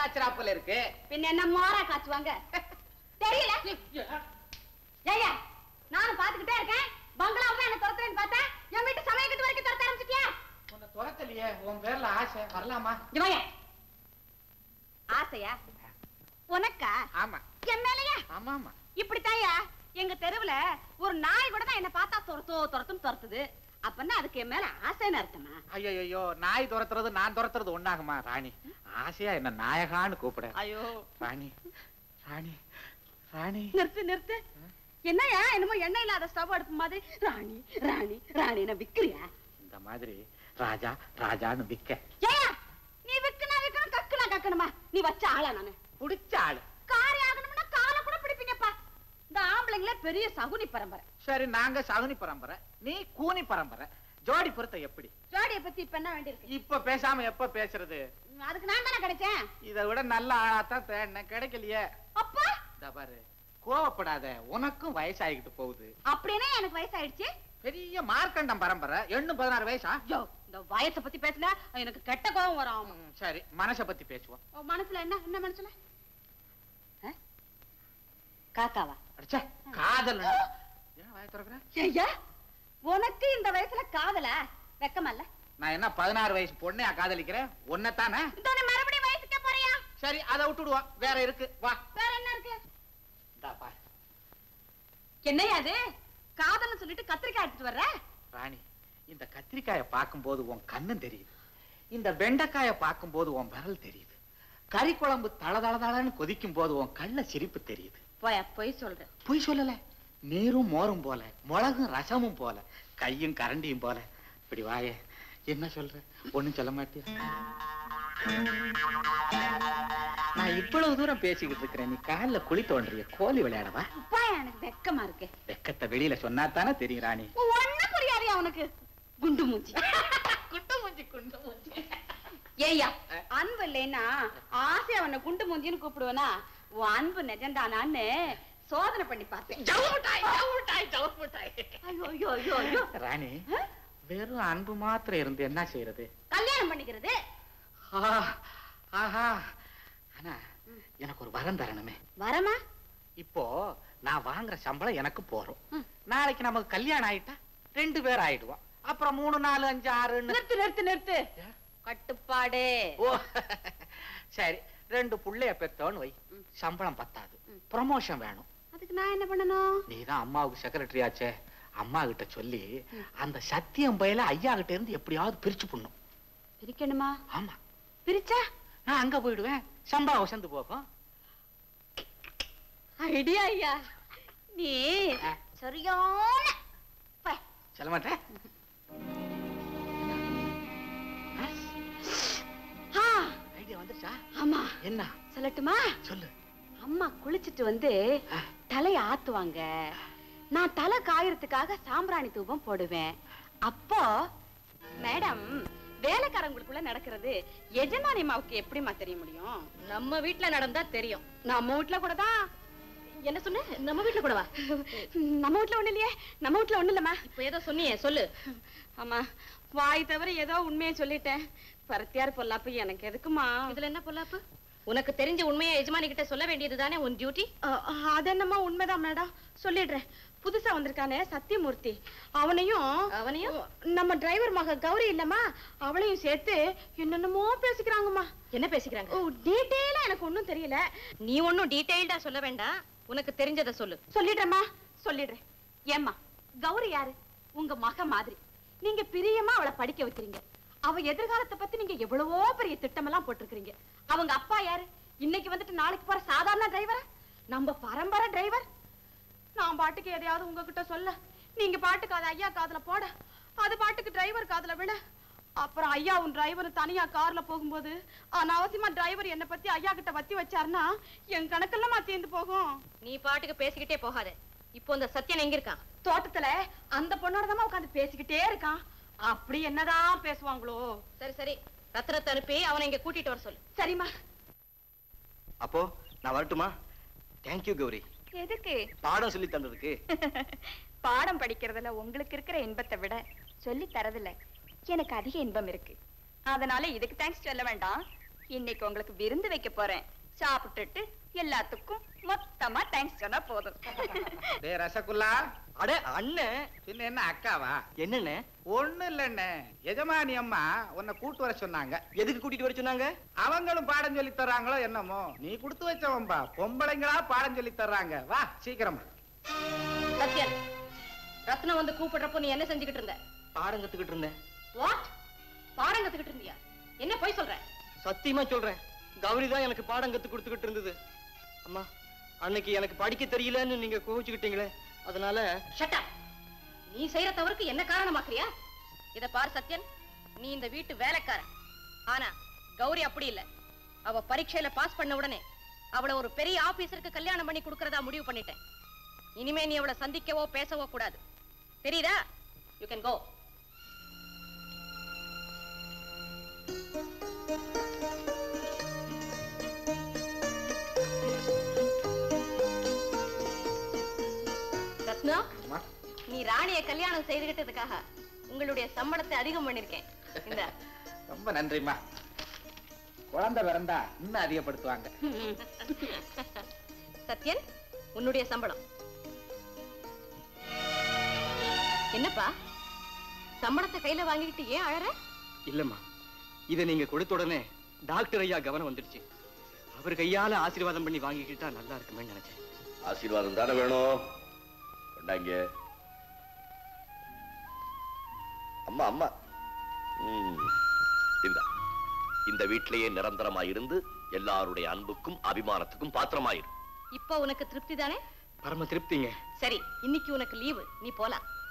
காய்ச்சறாப்புல இருக்கு. பின்ன என்ன மோரா காய்ச்சுவாங்க தெரியல. ஏயா நானும் பாத்துக்கிட்டே இருக்கேன். பங்களாவும் என்ன துரத்துறேன்னு பார்த்தேன். என் வீட்டு சமயக்கட்டு வரைக்கும் துரத்த ஆரம்பிச்சிட்டியா? உன்னை துரத்தலையே, உன் பேர்ல ஆசை. வரலாமா? ஆசையா உனக்கா? ஆமா. என் மேலையா? ஆமா ஆமா. இப்படித்தாயா எங்க தெருவுல ஒரு நாய் கூட தான் என்ன பார்த்தா துரத்துன்னு துரத்துது. அப்பன்னா அதுக்கு என் மேல ஆசைன்னு அர்த்தமா? ஐயோ, நாய் துரத்துறது நான் துரத்துறது ஒண்ணாகுமா? ராணி ஆசையா என்ன நாயகான்னு கூப்பிட. ஐயோ ராணி ராணி ராணி. நிறுத்து. என்னையா என்னமோ எண்ணெய் இல்லாத ஸ்டவ் அடுப்பு மாதிரி ராணி ராணி ராணின்னு விக்கிறியா? இந்த மாதிரி ராஜா ராஜான்னு விக்க. ஏயா நீ விக்கனா கக்கணுமா? நீ வச்ச ஆளா? நானு புடிச்ச ஆளு. காரி ஆகணும்னா காலை கூட பிடிப்பீங்கப்பா. இந்த ஆம்பளைங்களே பெரிய சகுனி பரம்பரை. சரி, நாங்க சகுனி பரம்பரை, நீ கூனி பரம்பரை. ஜோடி பொறுத்த எப்படி? ஜோடியை பத்தி இப்ப என்ன வேண்டியிருக்கு? இப்ப பேசாம எப்ப பேசுறது? அதுக்கு நான் தானே கிடைச்சேன். இதை விட நல்ல ஆளாத்தான் தேடினேன், கிடைக்கலையே. அப்பா பாரு, கோவப்படாத, உனக்கும் வயசாகிட்டு போகுது. அப்படின்னா எனக்கு வயசாயிடுச்சு. பெரிய மார்க்கண்டம் பரம்பரை, 16 வயசா? இந்த வயசை பத்தி பேசினா எனக்கு கெட்ட கோபம் வரும். சரி, மனசை பத்தி பேசுவோம். மனசுல என்ன மனசுல? காக்காவா? அடிச்சே காதல். ஏன் வாய திறக்குற? ஐயா உனக்கு இந்த வயசுல காதலா? வெக்கமல்ல? நான் என்ன 16 வயசு பொண்ணையா காதலிக்கிறேன்? ஒன்னதானே. மறுபடியும் வயசுக்கே போறியா? சரி, அதை விட்டுடுவோம். வேற இருக்கு, வா. வேற என்ன இருக்கு? பாரு. என்னையா அது? காதல்னு சொல்லிட்டு கத்திரிக்காய் எடுத்துட்டு வர்ற? ராணி, இந்த கத்திரிக்காயை பார்க்கும் போது உன் கண்ணும் தெரியுது, இந்த வெண்டைக்காயை பார்க்கும் போது உன் விரல் தெரியுது, கறி குழம்பு தளதளதளன்னு கொதிக்கும் போது உன் கண்ணுல சிரிப்பு தெரியுது. பொய் சொல்ற? பொய் சொல்லல. நீரும் மோரும் போல, மிளகும் ரசமும் போல, கையும் கரண்டியும் போல. இப்படி வாயே, என்ன சொல்ற? ஒண்ணும் சொல்ல மாட்டியா? நான் இவ்வளவு தூரம் பேசிக்கிட்டு இருக்கிறேன், நீ கால்ல குழி தோன்றிய கோலி விளையாடவா? எனக்கு வெக்கமா இருக்கு. வெக்கத்தை வெளியில சொன்னா தானே தெரியும் ராணி. ஒண்ணு புரியாதியா உனக்கு? குண்டு மூஞ்சி. குண்டு மூஞ்சி. ஏய்யா, அன்பு இல்லைன்னா ஆசையா அவனை குண்டு மூஞ்சின்னு கூப்பிடுவனா? உன் அன்பு நிஜம்தானான்னு சோதனை பண்ணி பார்த்தேன். ராணி, வெறும் அன்பு மாத்திரம் இருந்து என்ன செய்யறது? கல்யாணம் பண்ணிக்கிறது. ஆஹா, ஆனா எனக்கு ஒரு வரம் தரணுமே. வரமா? இப்போ நான் வாங்குற சம்பளம் எனக்கு போறோம். நாளைக்கு நமக்கு கல்யாணம் ஆயிட்டா 2 பேர் ஆயிடுவோம். அப்புறம் 3, 4, 5, 6. நிறுத்து. கட்டுப்பாடு. ஓ சரி, 2 புள்ளைய பெத்தோன்னு வை. சம்பளம் பத்தாது, ப்ரமோஷன் வேணும். அதுக்கு நான் என்ன பண்ணணும்? நீதான் அம்மாவுக்கு செக்ரட்டரி ஆச்சே. அம்மா கிட்ட சொல்லி அந்த சத்தியம் பையில ஐயா கிட்ட இருந்து எப்படியாவது பிரிச்சு பண்ணும். பிரிக்கணுமா? ஆமா. பிரிச்சா நான் அங்க போயிடுவேன், சம்பளம் வசந்து போகும். ஐடியா ஐயா, நீ சரியான சொல்ல மாட்டேன். ஐடியா வந்துச்சா? ஆமா. என்ன சொல்லட்டுமா? சொல்லு. அம்மா குளிச்சிட்டு வந்து தலைய ஆத்துவாங்க. நான் தலை காயறதுக்காக சாம்பிராணி தூபம் போடுவேன். அப்போ மேடம், வேலைக்காரங்களுக்குள்ள நடக்கிறது எஜமானி அம்மாவுக்கு எப்படிமா தெரிய முடியும்? நம்ம வீட்டுல நடந்தா தெரியும். நம்ம வீட்டுல கூட தான். என்ன சொன்ன? நம்ம வீட்டுல கூடவா? நம்ம வீட்டுல ஒண்ணு இல்லையே. நம்ம வீட்டுல ஒண்ணு இல்லம்மா. இப்ப ஏதோ சொன்னியே, சொல்லு. ஆமா, வாய் தவிர ஏதோ உண்மையை சொல்லிட்டேன். பரத்தியார் பொல்லாப்பு எனக்கு எதுக்குமா? இதுல என்ன பொல்லாப்பு? உனக்கு தெரிஞ்ச உண்மையை எஜமானி கிட்ட சொல்ல வேண்டியதுதானே உன் டியூட்டி. அது என்னமா உண்மைதான் மேடம், சொல்லிடுறேன். புதுசா வந்திருக்கானே சத்தியமூர்த்தி, அவனையும் நம்ம டிரைவர் மக கௌரி இல்லம்மா, அவளையும் சேர்த்து என்னென்னமோ பேசிக்கிறாங்கம்மா. என்ன பேசிக்கிறாங்க? டீடைலா எனக்கு ஒண்ணும் தெரியல. நீ ஒன்னும் டீடைல்டா சொல்ல வேண்டாம், உனக்கு தெரிஞ்சதை சொல்லு. சொல்லிடுறேம்மா, சொல்லிடுறேன். ஏம்மா, கௌரி யாரு? உங்க மக மாதிரி. நீங்க பிரியமா அவளை படிக்க வைக்கிறீங்க. அவ எதிர்காலத்தை பத்தி நீங்க எவ்வளவோ பெரிய திட்டமெல்லாம் போட்டிருக்கீங்க. அவங்க அப்பா யாரு? இன்னைக்கு வந்துட்டு நாளைக்கு போற சாதாரண டிரைவரா? நம்ம பரம்பரை டிரைவர். நான் பாட்டுக்கு எதையாவது உங்ககிட்ட சொல்ல, நீங்க பாட்டுக்கு அதை ஐயா காதுல போட, அது பாட்டுக்கு டிரைவர் காதுல விட, அப்புறம் ஐயா உன் டிரைவர் தனியா கார்ல போகும்போது அனாவசியமா டிரைவர் என்ன பத்தி ஐயா கிட்ட வத்தி வச்சாருன்னா என் கணக்கெல்லாம் தீர்ந்து போகும். நீ பாட்டுக்கு பேசிக்கிட்டே போகாத. இப்போ இந்த சத்தியன் எங்க இருக்கான்? தோட்டத்துல அந்த பொண்ணோட தான் உட்காந்து பேசிக்கிட்டே இருக்கான். அப்படி என்னதான் பேசுவாங்களோ. சரி சரி, ரத்னத்தை அனுப்பி அவனை இங்க கூட்டிட்டு வர சொல்லு. சரிம்மா. அப்போ நான் வரட்டுமா? தேங்க்யூ கௌரி. எதுக்கு? பாடம் சொல்லி தந்ததுக்கு. பாடம் படிக்கிறதுல உங்களுக்கு இருக்கிற இன்பத்தை விட சொல்லி தரதுல எனக்கு அதிக இன்பம் இருக்கு. அதனால இதுக்கு தேங்க்ஸ் சொல்ல வேண்டாம், இன்னைக்கு உங்களுக்கு விருந்து வைக்க போறேன். சாப்பிட்டுட்டு எல்லாத்துக்கும் மொத்தமா தேங்க்ஸ் சொன்னா போதும். டேய் ரசகுல்லா. அட அண்ணன். பின்ன என்ன அக்காவா? என்னண்ணே? ஒண்ணு இல்லண்ணே, எஜமானி அம்மா உன்னை கூட்டு வர சொன்னாங்க. எதுக்கு கூட்டிட்டு வர சொன்னாங்க? அவங்களும் பாடம் சொல்லி தர்றாங்களோ என்னமோ, நீ கொடுத்து வச்சவன்பா. பொம்பளைங்களா பாடம் சொல்லி தர்றாங்க. வா சீக்கிரமா. சத்யன், ரத்னம் வந்து கூப்பிடுறப்போ நீ என்ன செஞ்சுக்கிட்டு இருந்த? பாடம் கத்துக்கிட்டு இருந்தேன். வாட்? பாடம் கத்துக்கிட்டு இருந்தியா? என்ன போய் சொல்ற? சத்தியமா சொல்றேன், கௌரி தான் எனக்கு பாடம் கத்து கொடுத்துக்கிட்டு இருந்தது. அம்மா, அன்னைக்கு எனக்கு படிக்க தெரியலன்னு நீங்க கோவிச்சுக்கிட்டீங்களே, அதனால. Shut up. நீ செய்யற தவறுக்கு என்ன காரணமாக்குறியா? இத பார் சத்யன், நீ இந்த வீட்டு வேலைக்காரன். ஆனா கௌரி அப்படி இல்ல. அவ பரீட்சையில பாஸ் பண்ண உடனே அவளை ஒரு பெரிய ஆபீசருக்கு கல்யாணம் பண்ணி கொடுக்கறதா முடிவு பண்ணிட்டேன். இனிமே நீ அவளை சந்திக்கவோ பேசவோ கூடாது. தெரியுதா? You can go. ரத்னா, நீ ராணிய கல்யாணம் செய்துகிட்டதுக்காக உங்களுடைய சம்பளத்தை அதிகம் பண்ணிருக்கேன். இந்த ரொம்ப நன்றிம்மா. குழந்தை பிறந்தா இன்னும் அதிகப்படுத்துவாங்க. சத்யன், உன்னுடைய சம்பளம். என்னப்பா சம்பளத்தை கையில வாங்கிட்டு ஏன் அழற? இல்லம்மா, இதை நீங்க கொடுத்த உடனே டாக்டர் ஐயா கவனம் வந்துடுச்சு. அவர் கையால ஆசீர்வாதம் பண்ணி வாங்கிக்கிட்டா நல்லா இருக்குமே நினைச்சேன். ஆசீர்வாதம் தானே வேணும். கொண்டாங்க அம்மா. அம்மா இந்த வீட்டிலேயே நிரந்தரமா இருந்து எல்லாருடைய அன்புக்கும் அபிமானத்துக்கும் பாத்திரமாயிரு. இப்போ உனக்கு திருப்தி தானே? பரம திருப்திங்க. சரி, இன்னைக்கு உனக்கு லீவு, நீ போலாம்.